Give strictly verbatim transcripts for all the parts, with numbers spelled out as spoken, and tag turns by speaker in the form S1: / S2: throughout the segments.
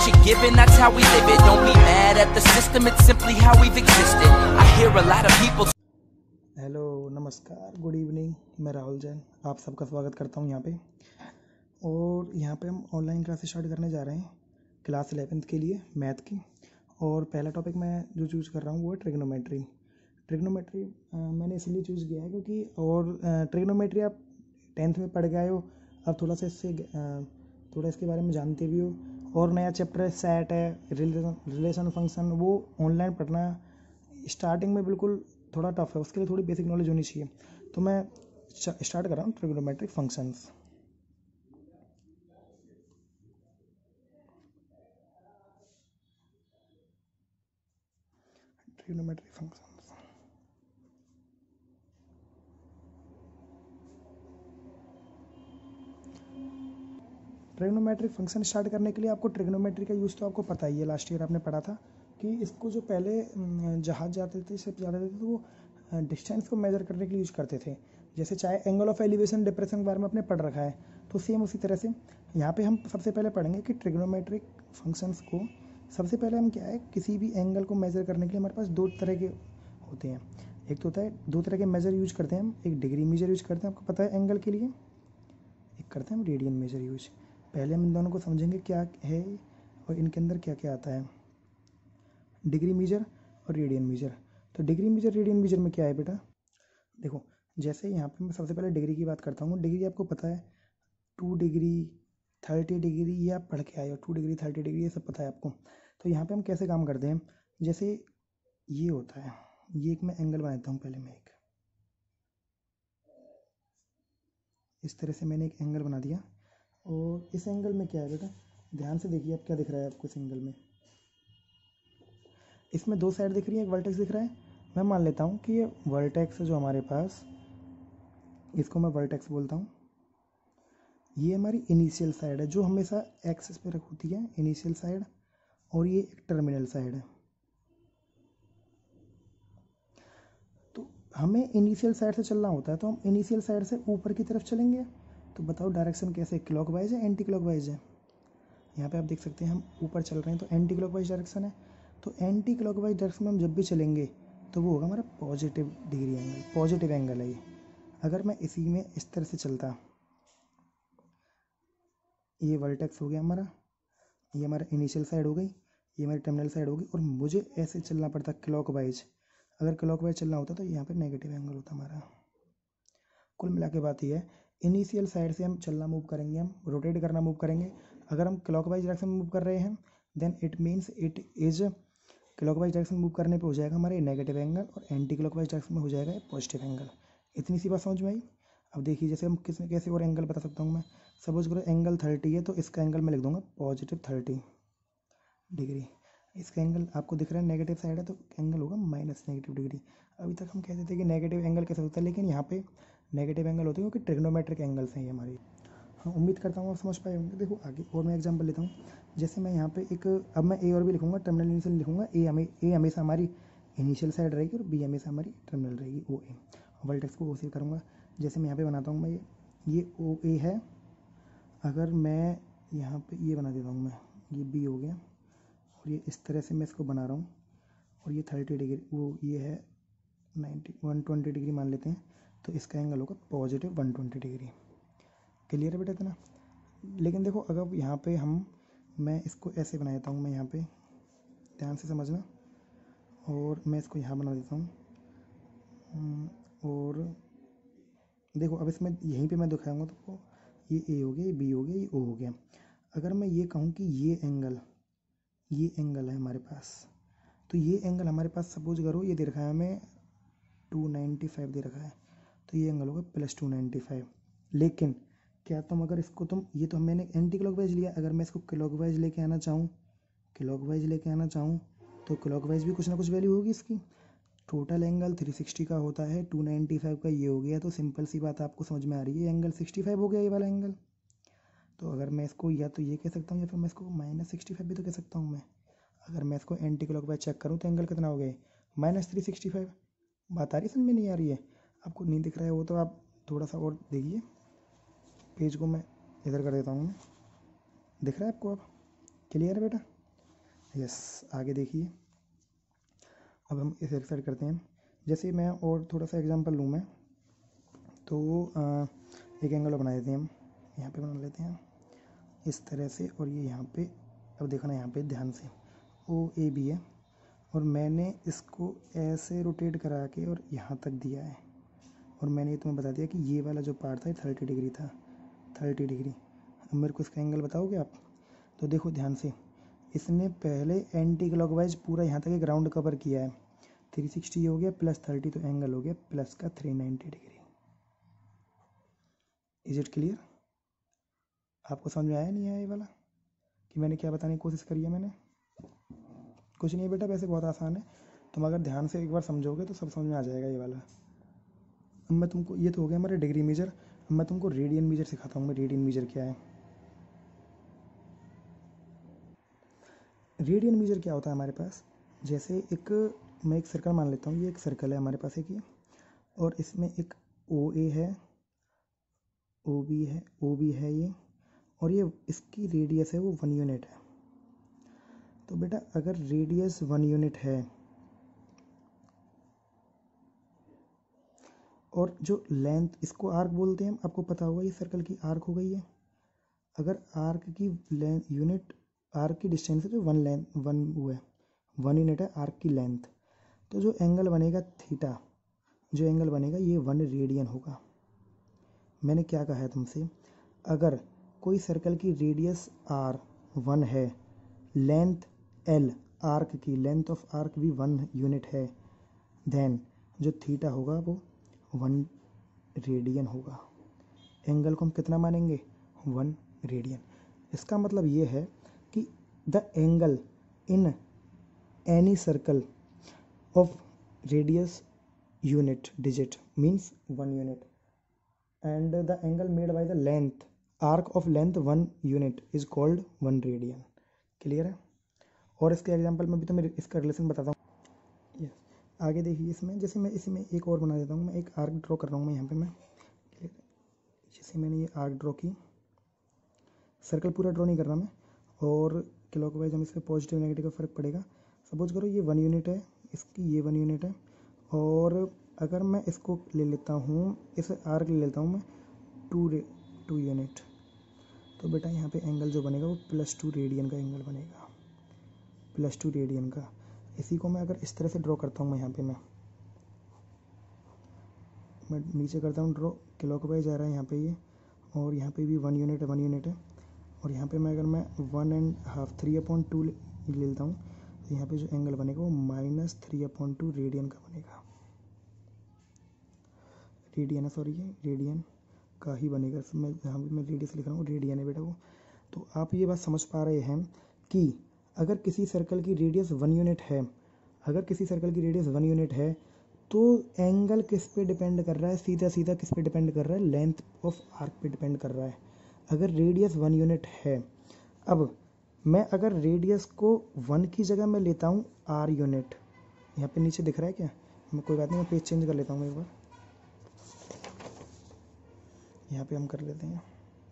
S1: what you're given, that's how we live it. Don't be mad at the system, it's simply how we've existed. I hear a lot of people.
S2: Hello, नमस्कार, good evening. मैं राहुल जैन आप सबका स्वागत करता हूं यहाँ पे। और यहाँ पे हम ऑनलाइन क्लासेस स्टार्ट करने जा रहे हैं क्लास इलेवेंथ के लिए मैथ की। और पहला टॉपिक मैं जो चूज़ कर रहा हूँ वो है ट्रिग्नोमेट्री। ट्रिग्नोमेट्री मैंने इसलिए चूज़ किया है क्योंकि और ट्रिग्नोमेट्री आप टेंथ में पढ़ गए हो, अब थोड़ा सा इससे थोड़ा इसके बारे में जानते भी हो। और नया चैप्टर सेट है, रिलेशन रिलेशन फंक्शन, वो ऑनलाइन पढ़ना स्टार्टिंग में बिल्कुल थोड़ा टफ है, उसके लिए थोड़ी बेसिक नॉलेज होनी चाहिए। तो मैं स्टार्ट कर रहा हूँ trigonometric functions. Trigonometric functions trigonometric function start करने के लिए आपको ट्रिग्नोमेट्री का यूज़ तो आपको पता ही है, लास्ट ईयर आपने पढ़ा था कि इसको जो पहले जहाज जाते थे, शिप जाते थे, तो वो डिस्टेंस को मेजर करने के लिए यूज़ करते थे। जैसे चाहे एंगल ऑफ एलिवेशन डिप्रेशन के बारे में आपने पढ़ रखा है, तो सेम उसी तरह से यहाँ पे हम सबसे पहले पढ़ेंगे कि ट्रिग्नोमेट्रिक फंक्शंस को सबसे पहले हम क्या है, किसी भी एंगल को मेजर करने के लिए हमारे पास दो तरह के होते हैं। एक तो होता है, दो तरह के मेजर यूज करते हैं हम। एक डिग्री मेजर यूज करते हैं, आपको पता है एंगल के लिए। एक करते हैं हम रेडियन मेजर यूज। पहले हम इन दोनों को समझेंगे क्या है और इनके अंदर क्या क्या आता है, डिग्री मेजर और रेडियन मेजर। तो डिग्री मेजर रेडियन मेजर में क्या है बेटा, देखो जैसे यहाँ पे मैं सबसे पहले डिग्री की बात करता हूँ। डिग्री आपको पता है, टू डिग्री थर्टी डिग्री, ये आप पढ़ के आए हो, टू डिग्री थर्टी डिग्री ये सब पता है आपको। तो यहाँ पे हम कैसे काम करते हैं, जैसे ये होता है, ये एक मैं एंगल बनाता हूँ। पहले मैं एक इस तरह से मैंने एक एंगल बना दिया। और इस एंगल में क्या है बेटा, ध्यान से देखिए आप क्या दिख रहा है आपको इस एंगल में। इसमें दो साइड दिख रही है, एक वर्टेक्स दिख रहा है। मैं मान लेता हूँ कि ये वर्टेक्स जो हमारे पास, इसको मैं वर्टेक्स बोलता हूँ। ये हमारी इनिशियल साइड है जो हमेशा एक्सिस पे रख होती है, इनिशियल साइड। और ये एक टर्मिनल साइड है। तो हमें इनिशियल साइड से चलना होता है, तो हम इनिशियल साइड से ऊपर की तरफ चलेंगे। तो बताओ डायरेक्शन कैसे, क्लॉकवाइज है एंटी क्लॉकवाइज है। यहाँ पे आप देख सकते हैं हम ऊपर चल रहे हैं, तो एंटी क्लॉकवाइज डायरेक्शन है। तो एंटी क्लॉकवाइज डायरेक्शन में हम जब भी चलेंगे तो वो होगा हमारा positive degree angle, positive angle है ये। अगर मैं इसी में इस तरह से चलता, ये वर्टेक्स हो गया हमारा, ये हमारा इनिशियल साइड हो गई, ये हमारी टर्मिनल साइड होगी, और मुझे ऐसे चलना पड़ता क्लॉकवाइज। अगर क्लॉकवाइज चलना होता तो यहाँ पे नेगेटिव एंगल होता हमारा। कुल मिला के बात ये है, इनिशियल साइड से हम चलना मूव करेंगे, हम रोटेट करना मूव करेंगे। अगर हम क्लॉकवाइज डायरेक्शन में मूव कर रहे हैं then it means it is clockwise direction move करने पे हो जाएगा हमारे नेगेटिव एंगल, और एंटी क्लॉकवाइज डायरेक्शन में हो जाएगा पॉजिटिव एंगल। इतनी सी बात समझ में आई। अब देखिए जैसे हम किस कैसे और एंगल बता सकता हूँ मैं। सपोज करो एंगल थर्टी है, तो इसका एंगल मैं लिख दूंगा पॉजिटिव थर्टी डिग्री। इसका एंगल आपको दिख रहा है नेगेटिव साइड है, तो एंगल होगा माइनस नेगेटिव डिग्री। अभी तक हम कहते थे कि नेगेटिव एंगल कैसे होता है, लेकिन यहाँ पे नेगेटिव एंगल होते हैं क्योंकि ट्रिग्नोमेट्रिक एंगल्स हैं ये हमारी। हाँ, उम्मीद करता हूँ आप समझ पाए होंगे। देखो आगे और मैं एग्जांपल लेता हूँ। जैसे मैं यहाँ पे एक, अब मैं ए और बी लिखूंगा, टर्मिनल इनिशियल लिखूंगा। ए हमें ए हमेशा हमारी इनिशियल साइड रहेगी और बी हमेशा हमारी टर्मिनल रहेगी, ओ ए। वर्टेक्स को ओ से करूँगा। जैसे मैं यहाँ पे बनाता हूँ, मैं ये ये ओ ए है। अगर मैं यहाँ पे ये बना देता हूँ, मैं ये बी हो गया, और ये इस तरह से मैं इसको बना रहा हूँ। और ये थर्टी डिग्री, वो ये है नाइन्टी वन ट्वेंटी डिग्री मान लेते हैं, तो इसका एंगल होगा positive one twenty degree. Clear है बेटा इतना। लेकिन देखो अगर यहाँ पे हम, मैं इसको ऐसे बना देता हूँ, मैं यहाँ पे ध्यान से समझना, और मैं इसको यहाँ बना देता हूँ। और देखो अब इसमें यहीं पे मैं दिखाऊंगा तो ये ए हो गया, ये बी हो गया, ये ओ हो गया। अगर मैं ये कहूँ कि ये एंगल ये एंगल है हमारे पास, तो ये एंगल हमारे पास सपोज करो ये दे रखा है हमें टू नाइन्टी फाइव दे रखा है, तो ये एंगल होगा प्लस टू नाइन्टी फाइव। लेकिन क्या तुम अगर इसको तुम, ये तो मैंने एंटी क्लॉकवाइज लिया, अगर मैं इसको क्लॉकवाइज लेके आना चाहूँ क्लॉकवाइज लेके आना चाहूँ तो क्लॉकवाइज भी कुछ ना कुछ वैल्यू होगी इसकी। टोटल एंगल थ्री सिक्सटी का होता है, टू नाइन्टी फाइव का ये हो गया, तो सिंपल सी बात आपको समझ में आ रही है, एंगल सिक्सटी फाइव हो गया ये वाला एंगल। तो अगर मैं इसको या तो ये कह सकता हूँ या फिर मैं इसको माइनस सिक्सटी फाइव भी तो कह सकता हूँ मैं। अगर मैं इसको एंटी क्लॉकवाइज चेक करूँ तो एंगल कितना हो गया, माइनस थ्री सिक्सटी फाइव। बात आ रही है, समझ में नहीं आ रही है? आपको नहीं दिख रहा है वो तो आप थोड़ा सा और देखिए, पेज को मैं इधर कर देता हूँ मैं, दिख रहा है आपको अब? क्लियर है बेटा? यस, आगे देखिए। अब हम इसे एक्सरसाइज करते हैं। जैसे मैं और थोड़ा सा एग्जांपल लूँ मैं, तो आ, एक एंगल बना देते हैं हम, यहाँ पे बना लेते हैं इस तरह से, और ये यहाँ पे, अब देखना यहाँ पे ध्यान से, ओ ए बी है, और मैंने इसको ऐसे रोटेट करा के और यहाँ तक दिया है, और मैंने ये तुम्हें बता दिया कि ये वाला जो पार्ट था ये थर्टी डिग्री था, थर्टी डिग्री। अब मेरे को इसका एंगल बताओगे आप? तो देखो ध्यान से, इसने पहले एंटी क्लॉकवाइज पूरा यहाँ तक एक राउंड कवर किया है, थ्री सिक्सटी हो गया प्लस थर्टी, तो एंगल हो गया प्लस का three ninety degree. Is it clear? आपको समझ में आया नहीं आया ये वाला कि मैंने क्या बताने की कोशिश करी है? मैंने कुछ नहीं बेटा, वैसे बहुत आसान है, तुम अगर ध्यान से एक बार समझोगे तो सब समझ में आ जाएगा ये वाला। अब मैं तुमको, ये तो हो गया हमारा डिग्री मेजर, अब मैं तुमको रेडियन मेजर सिखाता हूँ। मैं रेडियन मेजर क्या है। रेडियन मेजर क्या होता है हमारे पास, जैसे एक, मैं एक सर्कल मान लेता हूँ, ये एक सर्कल है हमारे पास एक ये, और इसमें एक ओ ए है, ओ बी है, ओ बी है ये, और ये इसकी रेडियस है वो वन यूनिट है। तो बेटा अगर रेडियस वन यूनिट है और जो लेंथ, इसको आर्क बोलते हैं, आपको पता होगा ये सर्कल की आर्क हो गई है। अगर आर्क की लेंथ यूनिट, आर्क की डिस्टेंस है जो वन लेंथ, वन वो है, वन यूनिट है आर्क की लेंथ, तो जो एंगल बनेगा थीटा, जो एंगल बनेगा ये वन रेडियन होगा। मैंने क्या कहा है तुमसे, अगर कोई सर्कल की रेडियस आर वन है, लेंथ एल, आर्क की लेंथ ऑफ आर्क भी वन यूनिट है, देन जो थीटा होगा वो वन रेडियन होगा। एंगल को हम कितना मानेंगे? One radian. इसका मतलब ये है कि the angle in any circle of radius unit digit means one unit, and the angle made by the length arc of length one unit is called one radian। Clear है? और इसके example में भी तो मैं इसका रिलेशन बताता हूँ। yes. आगे देखिए, इसमें जैसे मैं इसमें एक और बना देता हूँ, मैं एक आर्क ड्रॉ कर रहा हूँ मैं यहाँ पे, मैं जैसे मैंने ये आर्क ड्रॉ की, सर्कल पूरा ड्रॉ नहीं कर रहा मैं, और क्लॉकवाइज हम इस पर पॉजिटिव नेगेटिव का फ़र्क पड़ेगा। सपोज करो ये वन यूनिट है, इसकी ये वन यूनिट है, और अगर मैं इसको ले लेता हूँ, इस आर्क ले लेता हूँ मैं टू रे टू यूनिट, तो बेटा यहाँ पे एंगल जो बनेगा वो प्लस टू रेडियन का एंगल बनेगा, प्लस टू रेडियन का। इसी को मैं अगर इस तरह से ड्रॉ करता हूँ, मैं यहाँ पे मैं मैं नीचे करता हूँ ड्रॉ, क्लॉकवाइज आ रहा है यहाँ पे ये, और यहाँ पे भी वन यूनिट है, वन यूनिट है, और यहाँ पे मैं अगर मैं one and half three upon two ले लेता हूँ, तो यहाँ पे जो एंगल बनेगा वो minus three upon two radian का बनेगा, रेडियन है, सॉरी ये रेडियन का ही बनेगा। मैं यहाँ पे मैं रेडियस लिख रहा हूँ, रेडियन है बेटा वो। तो आप ये बात समझ पा रहे हैं कि अगर किसी सर्कल की रेडियस वन यूनिट है, अगर किसी सर्कल की रेडियस वन यूनिट है, तो एंगल किस पे डिपेंड कर रहा है? सीधा सीधा किस पे डिपेंड कर रहा है? लेंथ ऑफ आर्क पे डिपेंड कर रहा है, अगर रेडियस वन यूनिट है। अब मैं अगर रेडियस को वन की जगह मैं लेता हूँ आर यूनिट, यहाँ पे नीचे दिख रहा है क्या? मैं कोई बात नहीं, मैं पेज चेंज कर लेता हूँ एक बार, यहाँ पे हम कर लेते हैं।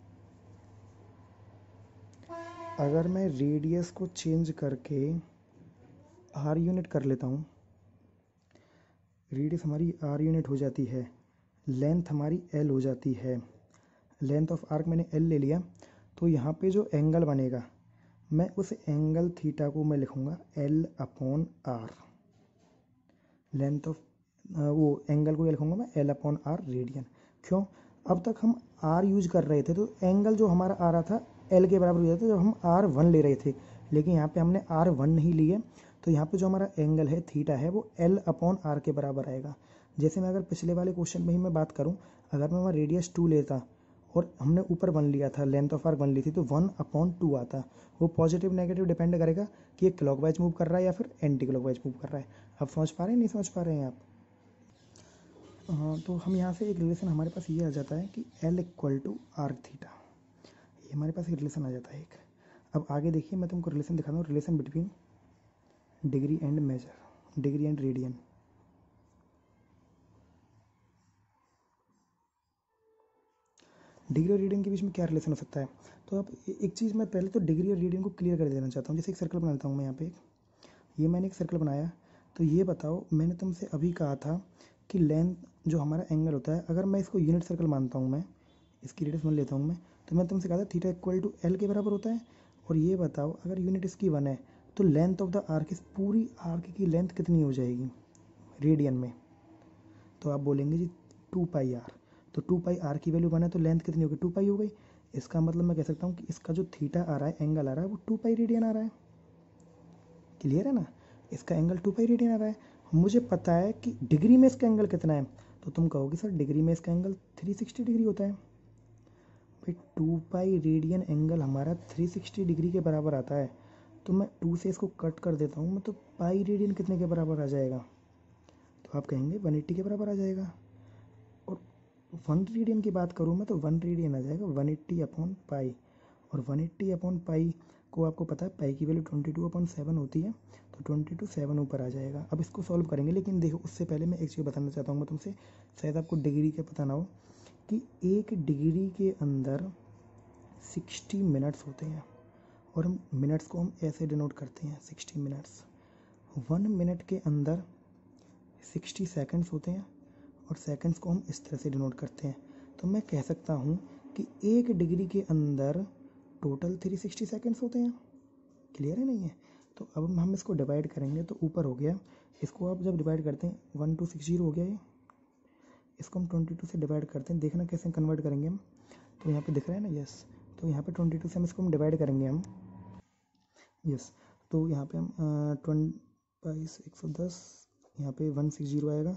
S2: अगर मैं रेडियस को चेंज करके आर यूनिट कर लेता हूँ, रेडियस हमारी आर यूनिट हो जाती है, लेंथ हमारी एल हो जाती है, लेंथ ऑफ आर्क मैंने एल ले लिया, तो यहाँ पे जो एंगल बनेगा, मैं उस एंगल थीटा को मैं लिखूँगा l upon r, length of वो एंगल को ये लिखूँगा मैं एल अपॉन आर रेडियन। क्यों? अब तक हम आर यूज कर रहे थे, तो एंगल जो हमारा आ रहा था एल के बराबर हो जाता था जब हम आर वन ले रहे थे, लेकिन यहाँ पे हमने आर वन नहीं लिए, तो यहाँ पे जो हमारा एंगल है थीटा है वो एल अपॉन आर के बराबर आएगा। जैसे मैं अगर पिछले वाले क्वेश्चन में ही मैं बात करूँ, अगर मैं वहाँ रेडियस टू लेता और हमने ऊपर वन लिया था, लेंथ ऑफ आर्क वन ली थी, तो वन अपॉन टू आता। वो पॉजिटिव नेगेटिव डिपेंड करेगा कि ये क्लॉकवाइज मूव कर रहा है या फिर एंटी क्लॉकवाइज मूव कर रहा है। अब समझ पा रहे हैं, नहीं समझ पा रहे हैं आप? हाँ, तो हम यहाँ से एक रिलेशन हमारे पास ये आ जाता है कि l equal to r theta, ये हमारे पास एक रिलेशन आ जाता है एक। अब आगे देखिए, मैं तुमको रिलेशन दिखाता हूँ, relation between degree and measure, degree and radian. Degree और रेडियन के बीच में क्या रिलेशन हो सकता है? तो आप एक चीज़ मैं पहले तो डिग्री और रेडियन को क्लियर कर देना चाहता हूँ। जैसे एक सर्कल बना लेता हूँ मैं यहाँ पे, ये मैंने एक सर्कल बनाया। तो ये बताओ, मैंने तुमसे अभी कहा था कि लेंथ जो हमारा एंगल होता है, अगर मैं इसको यूनिट सर्कल मानता हूँ, मैं इसकी रेडियस मान लेता हूँ मैं, तो मैं तुमसे कहा था थीटा इक्वल टू एल के बराबर होता है। और ये बताओ, अगर यूनिट इसकी वन है तो लेंथ ऑफ द आर्क, इस पूरी आर्क की लेंथ कितनी हो जाएगी रेडियन में? तो आप बोलेंगे जी टू पाई आर। तो टू पाई आर की वैल्यू वन है तो लेंथ कितनी होगी? टू पाई हो गई। इसका मतलब मैं कह सकता हूँ कि इसका जो थीटा आ रहा है, एंगल आ रहा है, वो टू पाई रेडियन आ रहा है। क्लियर है ना? इसका एंगल टू पाई रेडियन आ रहा है। मुझे पता है कि डिग्री में इसका एंगल कितना है, तो तुम कहोगे सर डिग्री में इसका एंगल थ्री सिक्सटी डिग्री होता है। भाई टू पाई रेडियन एंगल हमारा थ्री सिक्सटी डिग्री के बराबर आता है। तो मैं टू से इसको कट कर देता हूँ मैं, तो पाई रेडियन कितने के बराबर आ जाएगा? तो आप कहेंगे वन एट्टी के बराबर आ जाएगा। और वन रेडियन की बात करूँ मैं, तो वन रेडियन आ जाएगा वन एट्टी अपॉन पाई। और वन एट्टी अपॉन पाई को आपको पता है पाई की value twenty two upon seven होती है, तो ट्वेंटी टू सेवन ऊपर आ जाएगा। अब इसको सॉल्व करेंगे, लेकिन देखो उससे पहले मैं एक चीज़ बताना चाहता हूँ मैं तुमसे, शायद आपको डिग्री का पता ना हो, कि एक डिग्री के अंदर सिक्सटी मिनट्स होते हैं। और हम मिनट्स को हम ऐसे डिनोट करते हैं, सिक्सटी मिनट्स। वन मिनट के अंदर सिक्सटी सेकंड्स होते हैं, और सेकंड्स को हम इस तरह से डिनोट करते हैं। तो मैं कह सकता हूँ कि एक डिग्री के अंदर टोटल थ्री सिक्सटी सेकंड्स होते हैं। क्लियर है नहीं है? तो अब हम इसको डिवाइड करेंगे, तो ऊपर हो गया, इसको आप जब डिवाइड करते हैं वन टू सिक्स जीरो हो गया ये, इसको हम ट्वेंटी टू से डिवाइड करते हैं, देखना कैसे कन्वर्ट करेंगे हम। तो यहाँ पे दिख रहा है ना, यस। तो यहाँ पे ट्वेंटी टू से हम इसको हम डिवाइड करेंगे हम, यस। तो यहाँ पे हम ट्वेंटी बाईस एक सौ दस, यहाँ पे वन सिक्स जीरो आएगा।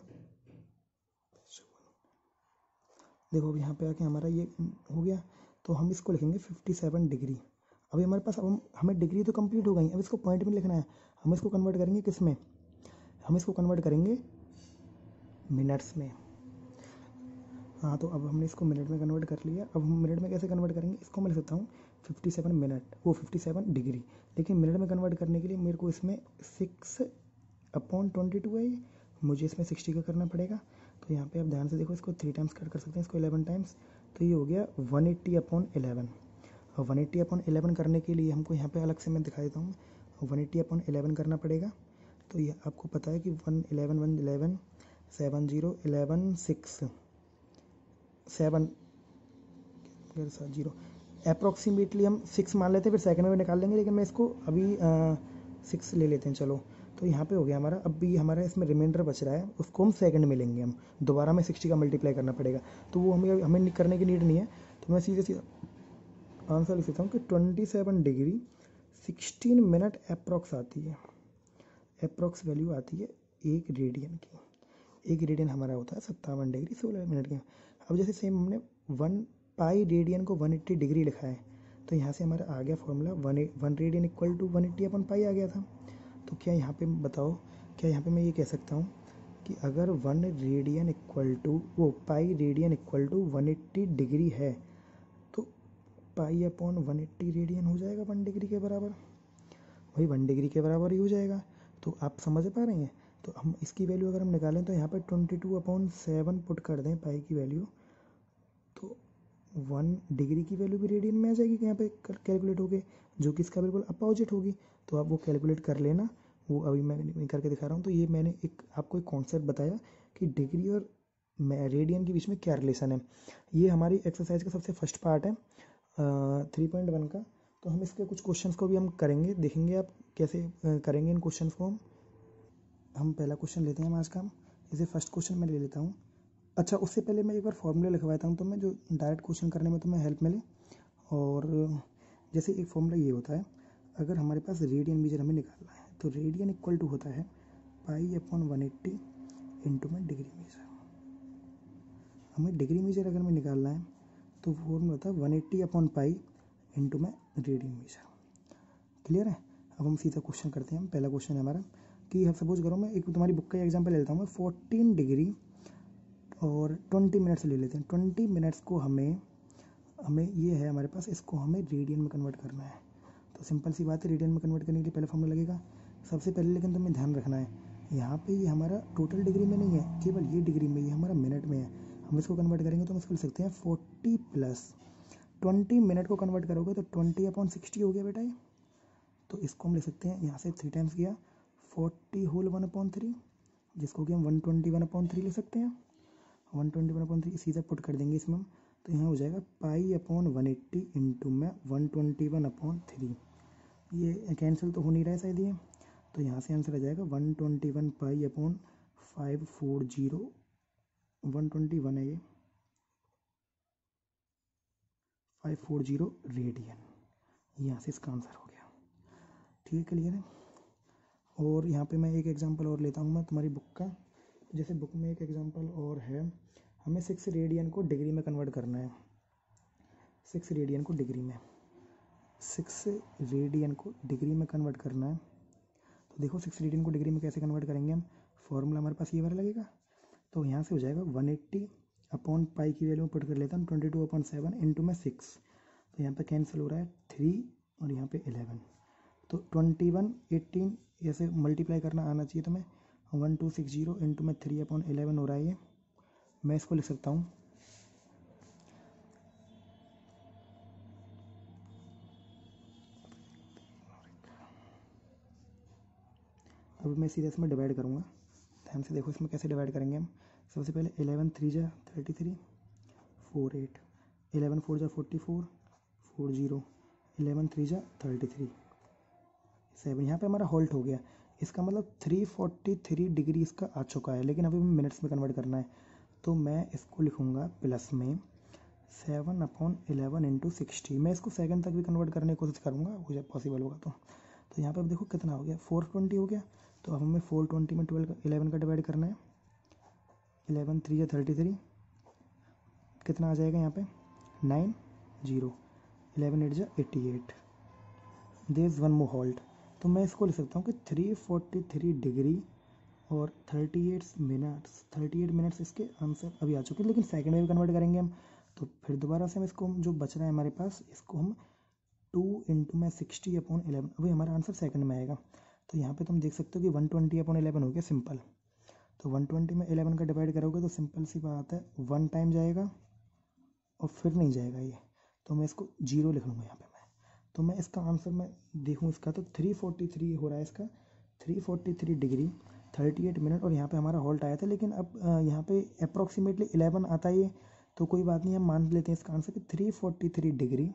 S2: देखो अब यहाँ पे आके हमारा ये हो गया, तो हम इसको लिखेंगे फिफ्टी सेवन डिग्री। अभी हमारे पास, अब हम हमें डिग्री तो कंप्लीट हो गई, अब इसको पॉइंट में लिखना है। हम इसको कन्वर्ट करेंगे किस में? हम इसको कन्वर्ट करेंगे मिनट्स में। हाँ, तो अब हमने इसको मिनट में कन्वर्ट कर लिया। अब हम मिनट में कैसे कन्वर्ट करेंगे? इसको मैं लिख सकता हूँ फिफ्टी सेवन मिनट, वो फिफ्टी सेवन डिग्री। लेकिन मिनट में कन्वर्ट करने के लिए मेरे को इसमें सिक्स अपॉन ट्वेंटी टू है, मुझे इसमें सिक्सटी का करना पड़ेगा। तो यहाँ पे आप ध्यान से देखो, इसको थ्री टाइम्स कट कर सकते हैं, इसको इलेवन टाइम्स। तो ये हो गया वन एट्टी अपॉन इलेवन। और वन एट्टी अपॉन इलेवन करने के लिए हमको यहाँ पे अलग से मैं दिखा देता हूँ, वन एट्टी अपॉन इलेवन करना पड़ेगा। तो ये आपको पता है कि one eleven one eleven seven zero eleven six seven सात जीरो, अप्रॉक्सीमेटली हम सिक्स मान लेते हैं, फिर सेकंड में निकाल लेंगे, लेकिन मैं इसको अभी सिक्स ले लेते हैं। चलो, तो यहाँ पे हो गया हमारा। अब भी हमारा इसमें रिमाइंडर बच रहा है, उसको हम सेकंड में लेंगे, हम दोबारा में सिक्सटी का मल्टीप्लाई करना पड़ेगा। तो वो हमें हमें करने की नीड नहीं है। तो मैं सीधे सीधा आंसर लिख देता हूँ कि twenty seven degree sixteen minute approx आती है, अप्रॉक्स वैल्यू आती है एक रेडियन की। एक रेडियन हमारा होता है सत्तावन डिग्री सोलह मिनट के। अब जैसे सेम हमने वन पाई रेडियन को वन एट्टी डिग्री लिखा है, तो यहाँ से हमारा आ गया formula one one radian equal to one eighty upon pi आ गया था। तो क्या यहाँ पे बताओ, क्या यहाँ पे मैं ये कह सकता हूँ कि अगर वन रेडियन इक्वल टू वो pi radian equal to one eighty degree है, तो pi upon one eighty radian हो जाएगा वन डिग्री के बराबर, वही वन डिग्री के बराबर ही हो जाएगा। तो आप समझ पा रहे हैं? तो हम इसकी वैल्यू अगर हम निकालें, तो यहाँ पर twenty two upon seven put कर दें पाई की वैल्यू, तो वन डिग्री की वैल्यू भी रेडियन में आ जाएगी यहाँ पे कैलकुलेट होके, जो कि इसका बिल्कुल अपोजिट होगी। तो आप वो कैलकुलेट कर लेना, वो अभी मैं करके दिखा रहा हूँ। तो ये मैंने एक आपको एक कॉन्सेप्ट बताया कि डिग्री और रेडियन के बीच में क्या रिलेशन है। ये हमारी एक्सरसाइज का सबसे फर्स्ट पार्ट है थ्री पॉइंट वन का। तो हम इसके कुछ क्वेश्चंस को भी हम करेंगे, देखेंगे आप कैसे करेंगे इन क्वेश्चंस को। हम हम पहला क्वेश्चन लेते हैं हम आज का। इसे फर्स्ट क्वेश्चन मैं ले लेता हूँ। अच्छा, उससे पहले मैं एक बार फॉर्मूले लिखवाता हूँ, तो मैं जो डायरेक्ट क्वेश्चन करने में तुम्हें हेल्प मिले। और जैसे एक फॉर्मूला ये होता है, अगर हमारे पास रेडियन मीजर हमें निकालना है, तो रेडियन इक्वल टू होता है pi upon one eighty into में डिग्री मीजर। हमें डिग्री मीजर अगर हमें निकालना है, तो फॉर्मूला होता है one eighty upon pi into में रेडियन मीजर। क्लियर है? अब हम सीधा क्वेश्चन करते हैं। पहला क्वेश्चन है हमारा कि अब सपोज करो, मैं एक तुम्हारी बुक का एग्जाम्पल ले लेता हूँ मैं, फोर्टीन डिग्री और ट्वेंटी मिनट्स ले लेते हैं। ट्वेंटी मिनट्स को हमें हमें ये है हमारे पास, इसको हमें रेडियन में कन्वर्ट करना है। तो सिंपल सी बात है, रेडियन में कन्वर्ट करने के लिए पहले फॉर्मूला लगेगा सबसे पहले। लेकिन तुम्हें ध्यान रखना है, यहाँ पे ये हमारा टोटल डिग्री में नहीं है, केवल ये डिग्री में, ये हमारा मिनट में है। हम इसको कन्वर्ट करेंगे तो हम इसको लिख सकते हैं फोर्टी प्लस ट्वेंटी मिनट को कन्वर्ट करोगे तो ट्वेंटी अपॉन सिक्सटी हो गया बेटा ये। तो इसको हम लिख सकते हैं, यहाँ से थ्री टाइम्स किया forty whole one upon three, जिसको कि हम one twenty one upon three लिख सकते हैं। One twenty one upon three सीधा पुट कर देंगे इसमें हम, तो यहाँ हो जाएगा pi upon one eighty into में one twenty one upon three. ये कैंसिल तो हो नहीं रहा है शायद ये, तो यहाँ से आंसर आ जाएगा one twenty one pi upon five four zero one twenty one है ये फाइव फोर जीरो रेडियन। यहाँ से इसका आंसर हो गया। ठीक है, क्लियर है। और यहाँ पे मैं एक एग्जांपल और लेता हूँ मैं तुम्हारी बुक का। जैसे बुक में एक एग्जांपल और है, हमें सिक्स रेडियन को डिग्री में कन्वर्ट करना है। सिक्स रेडियन को डिग्री में सिक्स रेडियन को डिग्री में कन्वर्ट करना है। तो देखो सिक्स रेडियन को डिग्री में कैसे कन्वर्ट करेंगे हम, फॉर्मूला हमारे पास ये वाला लगेगा। तो यहाँ से हो जाएगा वन एट्टी अपॉन पाई की वैल्यू पुट कर लेता हूँ twenty two upon seven into में सिक्स। तो यहाँ पे कैंसिल हो रहा है थ्री और यहाँ पे इलेवन। तो ट्वेंटी वन एटीन ऐसे मल्टीप्लाई करना आना चाहिए तुम्हें। One two six zero into में थ्री अपॉन इलेवन हो रहा है ये। मैं इसको लिख सकता हूँ अब मैं सीधे इसमें डिवाइड करूँगा। ध्यान से देखो इसमें कैसे डिवाइड करेंगे हम। सबसे पहले इलेवन थ्री जा thirty three four eight, eleven four जा forty four four zero, eleven three जा थर्टी थ्री सेवन। यहाँ पे हमारा होल्ट हो गया। इसका मतलब थ्री फोर्टी थ्री डिग्री इसका आ चुका है, लेकिन अभी हमें मिनट्स में कन्वर्ट करना है। तो मैं इसको लिखूँगा प्लस में seven upon eleven into sixty. मैं इसको सेकंड तक भी कन्वर्ट करने की कोशिश करूँगा, वो जब पॉसिबल होगा तो। तो यहाँ पे अब देखो कितना हो गया, फोर ट्वेंटी हो गया। तो अब हमें फोर ट्वेंटी में ट्वेल्व इलेवन का डिवाइड करना है। इलेवन थ्री या थर्टी थ्री, कितना आ जाएगा यहाँ पे नाइन जीरो, इलेवन एट जा eighty eight, there is one more hold. तो मैं इसको लिख सकता हूँ कि थ्री फोर्टी थ्री डिग्री और thirty eight minutes thirty eight minutes इसके आंसर अभी आ चुके हैं, लेकिन सेकंड में भी कन्वर्ट करेंगे हम। तो फिर दोबारा से हम इसको जो बच रहा है हमारे पास, इसको हम टू इंटू में सिक्सटी अपॉन इलेवन, अभी हमारा आंसर सेकंड में आएगा। तो यहाँ पे तुम देख सकते हो कि वन ट्वेंटी अपॉन इलेवन हो गया सिंपल। तो वन ट्वेंटी में इलेवन का डिवाइड करोगे तो सिंपल सी बात है, वन टाइम जाएगा और फिर नहीं जाएगा ये। तो मैं इसको जीरो लिख लूँगा यहाँ पे मैं। तो मैं इसका आंसर मैं देखूँ इसका, तो थ्री फोर्टी थ्री हो रहा है इसका, three forty three degree thirty eight minute. और यहाँ पे हमारा हॉल्ट आया था, लेकिन अब यहाँ पे अप्रॉक्सीमेटली इलेवन आता है ये, तो कोई बात नहीं, हम मान लेते हैं इसका आंसर कि three forty three degree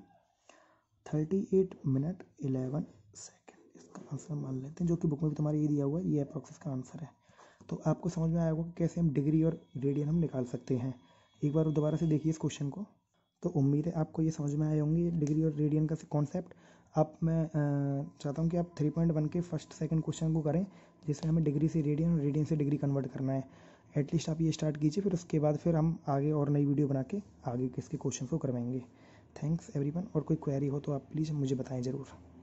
S2: thirty eight minute eleven second इसका आंसर मान लेते हैं, जो कि बुक में भी तुम्हारा ये दिया हुआ है, ये अप्रॉक्स इसका आंसर है। तो आपको समझ में आया होगा कि कैसे हम डिग्री और रेडियन हम निकाल सकते हैं। एक बार दोबारा से देखिए इस क्वेश्चन को। तो उम्मीद है आपको ये समझ में आए होंगे डिग्री और रेडियन का कॉन्सेप्ट। आप मैं चाहता हूँ कि आप थ्री पॉइंट वन के फर्स्ट सेकंड क्वेश्चन को करें, जिसमें हमें डिग्री से रेडियन और रेडियन से डिग्री कन्वर्ट करना है। एटलीस्ट आप ये स्टार्ट कीजिए, फिर उसके बाद फिर हम आगे और नई वीडियो बना के आगे किसके क्वेश्चन को करवाएंगे। Thanks everyone. और कोई क्वेरी हो तो आप प्लीज़ मुझे बताएं ज़रूर।